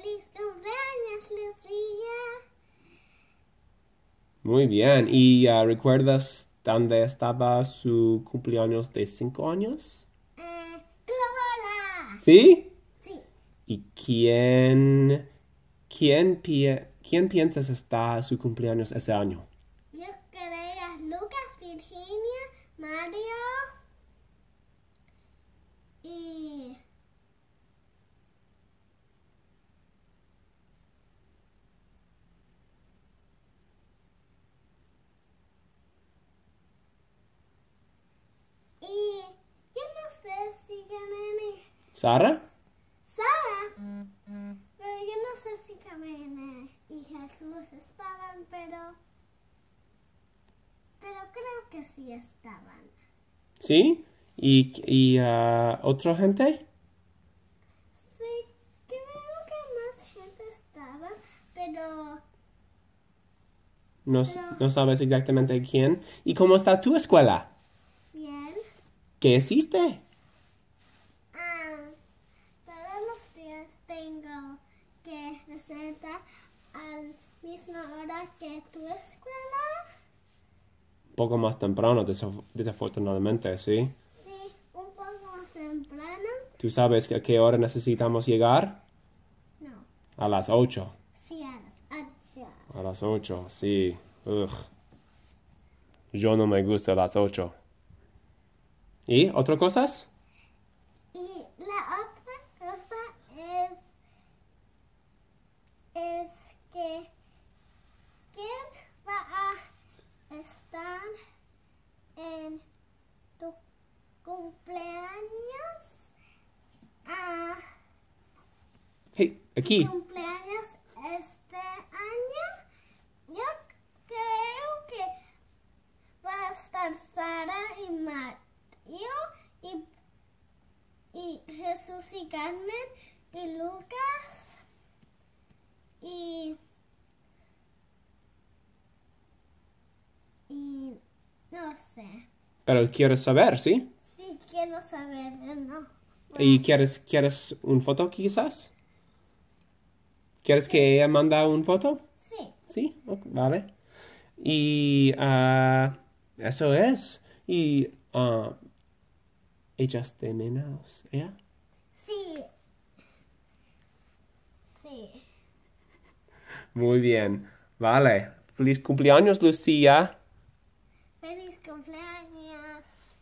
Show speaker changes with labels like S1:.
S1: ¡Feliz cumpleaños, Lucía!
S2: Muy bien. ¿Y recuerdas dónde estaba su cumpleaños de 5 años?
S1: ¡Clola!
S2: ¿Sí?
S1: Sí.
S2: ¿Y quién piensas está su cumpleaños ese año?
S1: Yo creía Lucas, Virginia, Mario y... Y yo no sé si gané
S2: ¿Sara?
S1: Sara, pero yo no sé si Camene y Jesús estaban, pero creo que sí estaban.
S2: ¿Sí? ¿Y otra gente?
S1: Sí, creo que más gente estaba, pero
S2: No sabes exactamente quién. ¿Y cómo está tu escuela?
S1: bien.
S2: ¿Qué hiciste?
S1: Todos los días tengo que presentar a la misma hora que tu escuela.
S2: Un poco más temprano, desafortunadamente, ¿sí?
S1: Sí, un poco más temprano.
S2: ¿Tú sabes a qué hora necesitamos llegar?
S1: No,
S2: A las 8.
S1: sí, a las 8.
S2: A las 8, sí. Ugh. Yo no me gusta a las 8. ¿Y otras cosas?
S1: Y la otra cosa es que ¿quién va a estar en tu cumpleaños?
S2: Hey, aquí.
S1: Cumpleaños este año. Yo creo que va a estar Sara y Mario y Jesús y Carmen y Lucas y no sé.
S2: Pero quieres saber, ¿sí?
S1: Sí quiero saber, ¿no?
S2: ¿Y quieres una foto quizás? ¿Quieres que ella manda una foto?
S1: Sí.
S2: Sí, ok, vale. Y eso es. Y echas de menos, ¿ella?
S1: Sí. Sí.
S2: Muy bien. Vale. Feliz cumpleaños, Lucía.
S1: Feliz cumpleaños.